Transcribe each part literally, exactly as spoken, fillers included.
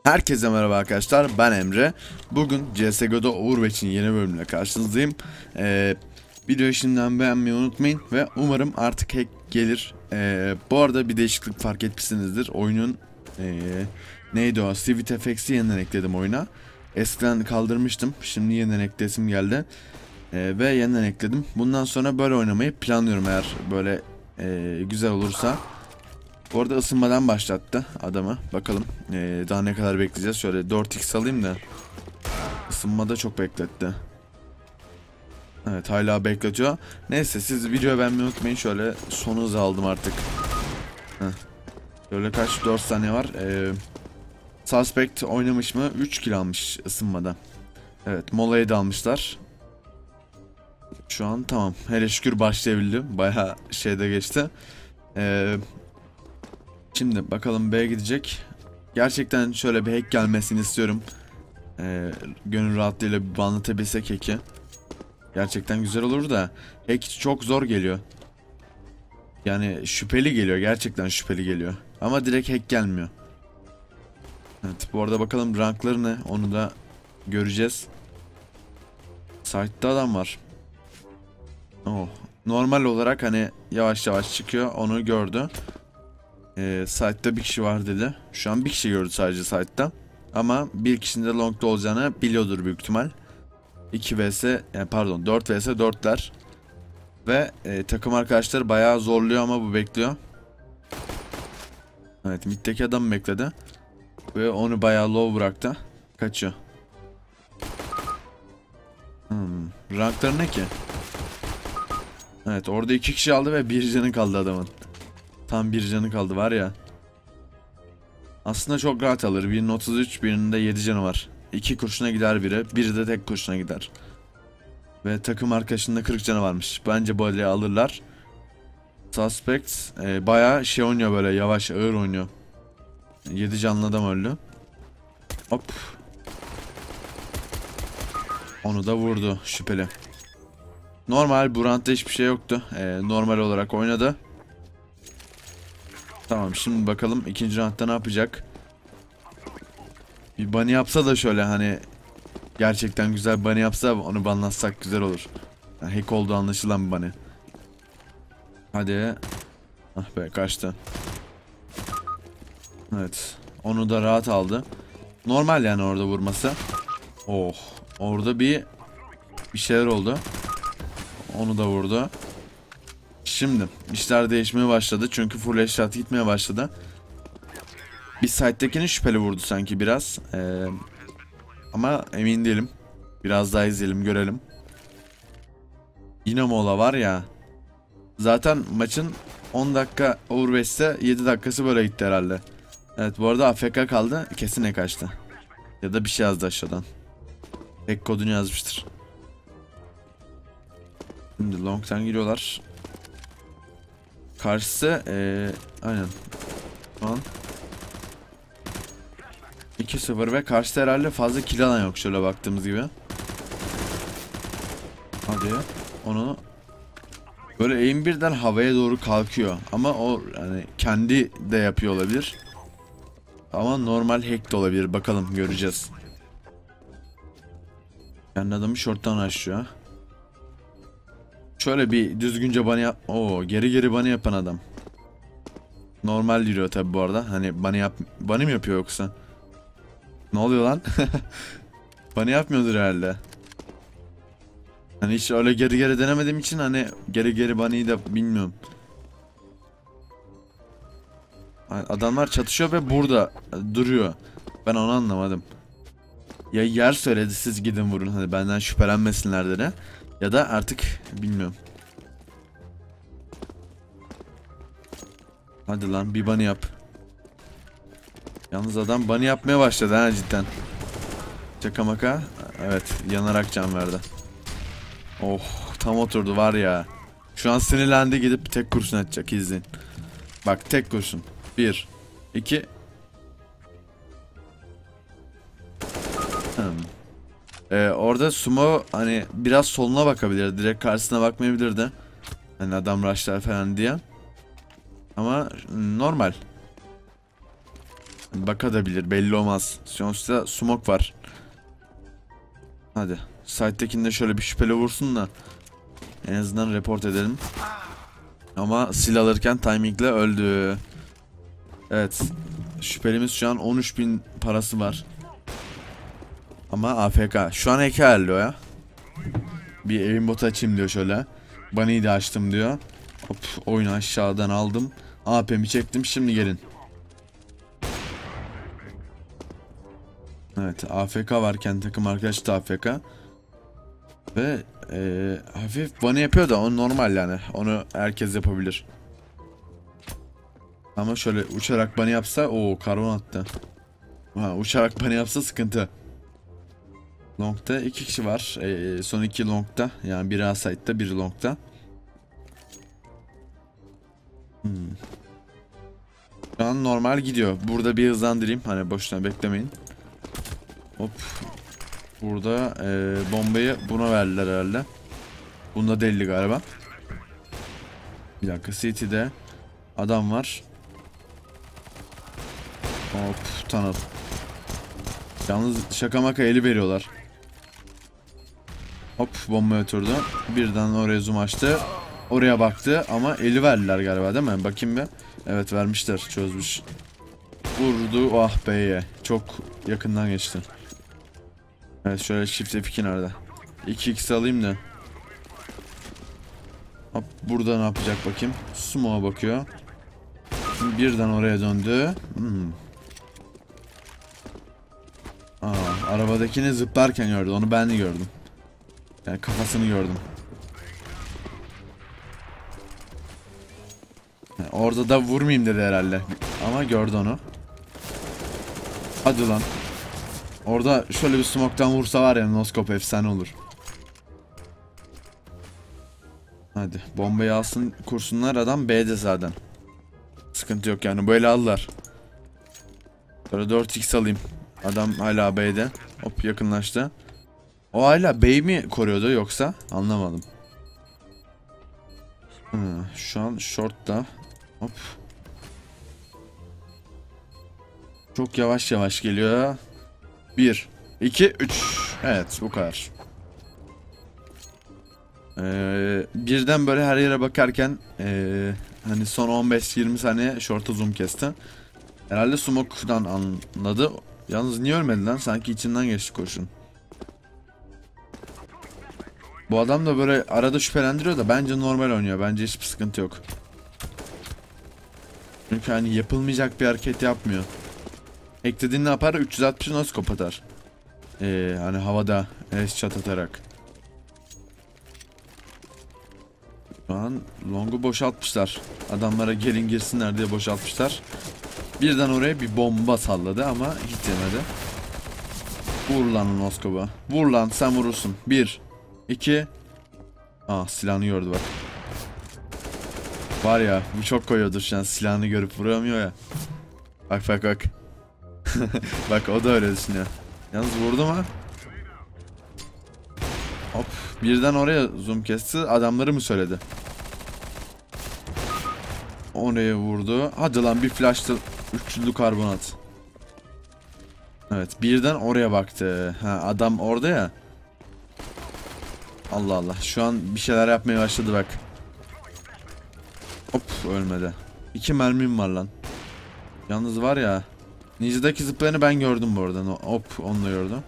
Herkese merhaba arkadaşlar, ben Emre. Bugün C S G O'da Overwatch'in yeni bölümüyle karşınızdayım. Ee, videoyu şimdiden beğenmeyi unutmayın ve umarım artık hack gelir. Ee, bu arada bir değişiklik fark etmişsinizdir. Oyunun ee, neydi o? Sweet F X'i yeniden ekledim oyuna. Eskiden kaldırmıştım, şimdi yeniden eklesim geldi. Ee, ve yeniden ekledim. Bundan sonra böyle oynamayı planlıyorum eğer böyle ee, güzel olursa. Bu arada ısınmadan başlattı adamı. Bakalım ee, daha ne kadar bekleyeceğiz. Şöyle dört x alayım da. Isınmada çok bekletti. Evet, hala bekletiyor. Neyse, siz videoyu beğenmeyi unutmayın. Şöyle son hızı aldım artık. Heh. Şöyle kaç, dört saniye var. Ee, Suspect oynamış mı? üç kill almış ısınmada. Evet, molayı da almışlar. Şu an tamam. Hele şükür başlayabildim. Bayağı şeyde geçti. Eee... Şimdi bakalım B'ye gidecek. Gerçekten şöyle bir hack gelmesini istiyorum. Ee, gönül rahatlığıyla bir banlatabilsek hack'i. Gerçekten güzel olur da hack çok zor geliyor. Yani şüpheli geliyor. Gerçekten şüpheli geliyor. Ama direkt hack gelmiyor. Evet, bu arada bakalım rankları ne? Onu da göreceğiz. Site'da adam var. Oh. Normal olarak hani yavaş yavaş çıkıyor. Onu gördü. Ee, site'da bir kişi var dedi. Şu an bir kişi gördü sadece site'da. Ama bir kişinin de long'da olacağını biliyordur büyük ihtimal. iki vs yani pardon dört vs dörtler. Ve e, takım arkadaşları bayağı zorluyor ama bu bekliyor. Evet, mid'deki adam bekledi. Ve onu bayağı low bıraktı. Kaçıyor. Hmm. Rankları ne ki? Evet, orada iki kişi aldı ve bir canı kaldı adamın. Tam bir canı kaldı var ya. Aslında çok rahat alır. Birinin otuz üç, birinin de yedi canı var. iki kurşuna gider biri. Biri de tek kurşuna gider. Ve takım arkadaşında kırk canı varmış. Bence böyle alırlar. Suspect e, bayağı şey oynuyor, böyle yavaş ağır oynuyor. yedi canlı adam öldü. Hop. Onu da vurdu şüpheli. Normal, bu roundda hiçbir şey yoktu. E, normal olarak oynadı. Tamam, şimdi bakalım ikinci roundda ne yapacak. Bir bunny yapsa da şöyle hani gerçekten güzel bunny yapsa, onu banlatsak güzel olur. Yani hack olduğu anlaşılan bir bunny. Hadi. Ah be, kaçtı. Evet. Onu da rahat aldı. Normal yani orada vurması. Oh. Orada bir bir şeyler oldu. Onu da vurdu. Şimdi işler değişmeye başladı. Çünkü full headshot gitmeye başladı. Bir side'dekini şüpheli vurdu sanki biraz. Ee, ama emin değilim. Biraz daha izleyelim, görelim. Yine mola var ya. Zaten maçın on dakika Overwatch'te yedi dakikası böyle gitti herhalde. Evet, bu arada A F K kaldı. Kesin ne kaçtı. Ya da bir şey yazdı aşağıdan. Hack kodunu yazmıştır. Şimdi long'tan giriyorlar. Karşısı ee, aynen. Şu an iki sıfır ve karşıda herhalde fazla kill alan yok şöyle baktığımız gibi. Hadi onu böyle aim birden havaya doğru kalkıyor ama o yani kendi de yapıyor olabilir. Ama normal hack de olabilir, bakalım göreceğiz. Kendi adamı short'tan açıyor. Şöyle bir düzgünce bunny yap. Oo, geri geri bunny yapan adam. Normal yürüyor tabi bu arada. Hani bunny yap bunny mi yapıyor yoksa? Ne oluyor lan? Bunny yapmıyordur herhalde. Hani hiç öyle geri geri denemediğim için hani geri geri bunny'yi de bilmiyorum. Adamlar çatışıyor ve burada duruyor. Ben onu anlamadım. Ya yer söyledi, siz gidin vurun, hani benden şüphelenmesinler dedi. Ya da artık bilmiyorum. Hadi lan bir bunny yap. Yalnız adam bunny yapmaya başladı ha, cidden. Şaka maka. Evet, yanarak can verdi. Oh, tam oturdu var ya. Şu an sinirlendi, gidip tek kurşun atacak, izleyin. Bak, tek kurşun. Bir, iki. Hmm. Ee, orada sumo hani biraz soluna bakabilir, direkt karşısına bakmayabilirdi. Hani adam rushlar falan diye. Ama normal. Bakabilir, belli olmaz. Sonuçta smoke var. Hadi. Side'tekinde şöyle bir şüpheli vursun da en azından report edelim. Ama silah alırken timingle öldü. Evet. Şüphelimiz şu an on üç bin parası var. Ama A F K. Şu an eki ayarlıyor ya. Bir evin botu açayım diyor şöyle. Bunny'i de açtım diyor. Hop, oyunu aşağıdan aldım. A P'mi çektim, şimdi gelin. Evet, A F K varken takım arkadaşı da A F K. Ve ee, hafif bunny yapıyor da o normal yani. Onu herkes yapabilir. Ama şöyle uçarak bunny yapsa, o karbon attı. Ha, uçarak bunny yapsa sıkıntı. Long'da iki kişi var. Ee, son iki long'da. Yani biri A-side'da, biri long'da. Hmm. Şu an normal gidiyor. Burada bir hızlandırayım. Hani boşuna beklemeyin. Hop. Burada e, bombayı buna verdiler herhalde. Bunda deli galiba. Bir dakika, City'de adam var. Hop, tunnel. Yalnız şaka maka eli veriyorlar. Hop, bomba oturdu. Birden oraya zoom açtı. Oraya baktı ama eli verdiler galiba değil mi? Bakayım bir. Evet, vermişler, çözmüş. Vurdu, ah beye. Çok yakından geçti. Evet, şöyle shift F iki nerede? iki x alayım da. Hop, burada ne yapacak bakayım. Smoke'a bakıyor. Birden oraya döndü. Hmm. Aa, arabadakini zıplarken gördü. Onu ben de gördüm. Yani kafasını gördüm. Yani orada da vurmayayım dedi herhalde. Ama gördü onu. Hadi lan. Orada şöyle bir smoke'tan vursa var ya, noskop efsane olur. Hadi bombayı alsın, kursunlar, adam B'de zaten. Sıkıntı yok yani, böyle aldılar. Böyle dört x alayım. Adam hala B'de. Hop, yakınlaştı. O hala B'yi mi koruyordu yoksa? Anlamadım. Hmm, şu an short'ta. Hop. Çok yavaş yavaş geliyor. bir, iki, üç. Evet, bu kadar. Ee, birden böyle her yere bakarken ee, hani son on beş yirmi saniye short'a zoom kesti. Herhalde smoke'dan anladı. Yalnız niye ölmedi lan? Sanki içinden geçti koşun. Bu adam da böyle arada şüphelendiriyor da bence normal oynuyor. Bence hiçbir sıkıntı yok. Çünkü hani yapılmayacak bir hareket yapmıyor. Eklediğin ne yapar? üç yüz altmış nasıl kapatar? Ee, hani havada headshot atarak. Şu an long'u boşaltmışlar. Adamlara gelin girsinler diye boşaltmışlar. Birden oraya bir bomba salladı ama hiç yemedi. Vur lan noskoba. Vur lan, sen vurursun. Bir, iki. Ah, silahını gördü bak. Var ya, bu çok koyuyordur şu an, silahını görüp vuramıyor ya. Bak bak bak. Bak, o da öyle düşünüyor. Yalnız vurdu mu? Hop, birden oraya zoom kesti, adamları mı söyledi? Oraya vurdu. Hadi lan, bir flash'ta üçlü karbonat. Evet, birden oraya baktı. Ha, adam orada ya. Allah Allah, şu an bir şeyler yapmaya başladı bak. Hop, ölmedi. İki mermim var lan. Yalnız var ya, Ninja'daki zıplayanı ben gördüm bu arada. Hop, onu da gördüm.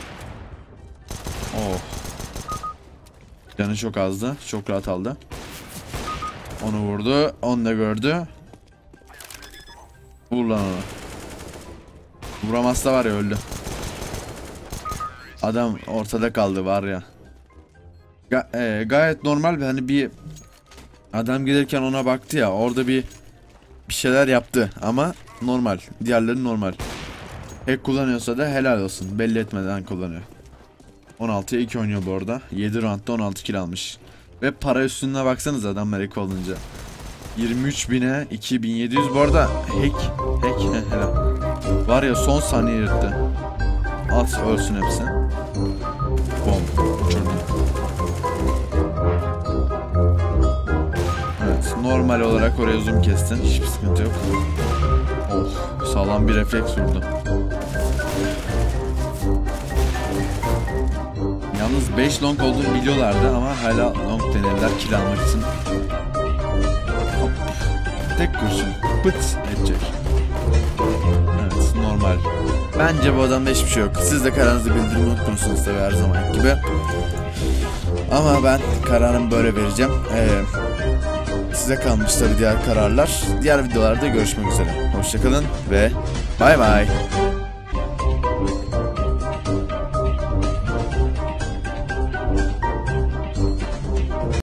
Oh. Canı çok azdı. Çok rahat aldı. Onu vurdu. Onu da gördü. Vur lan onu. Vuramazsa var ya, öldü. Adam ortada kaldı var ya. Ga e, gayet normal, hani bir adam gelirken ona baktı ya, orada bir bir şeyler yaptı ama normal. Diğerleri normal. Hack kullanıyorsa da helal olsun. Belli etmeden kullanıyor. on altıya iki oynuyor bu arada. yedi roundda on altı kill almış. Ve para üstüne baksanız adam hack olunca. yirmi üç bine iki bin yedi yüz bu arada. Hack. Hack helal. Var ya, son saniye yırttı. At ölsün hepsi. Bom. Uçurdu. Evet, normal olarak oraya zoom kestin. Hiçbir sıkıntı yok. Oh, sağlam bir refleks vurdu. Yalnız beş long olduğunu biliyorlardı ama hala long denediler kill almak için. Hop. Tek kurşun pıt edecek. Evet, normal. Bence bu adamda hiçbir şey yok. Siz de kararınızı bildirmeyi unutmuyorsunuz tabii her zaman gibi. Ama ben kararımı böyle vereceğim. Ee, size kalmış tabii diğer kararlar. Diğer videolarda görüşmek üzere. Hoşçakalın ve bay bay.